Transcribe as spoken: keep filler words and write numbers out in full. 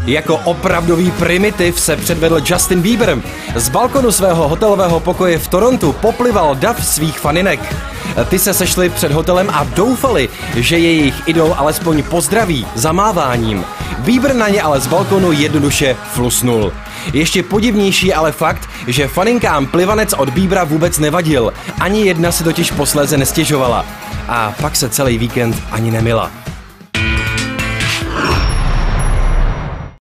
Jako opravdový primitiv se předvedl Justin Bieber. Z balkonu svého hotelového pokoje v Torontu poplival dav svých faninek. Ty se sešly před hotelem a doufali, že je jejich idol alespoň pozdraví zamáváním. Bieber na ně ale z balkonu jednoduše flusnul. Ještě podivnější je ale fakt, že faninkám plivanec od Biebera vůbec nevadil. Ani jedna si totiž posléze nestěžovala. A pak se celý víkend ani nemila.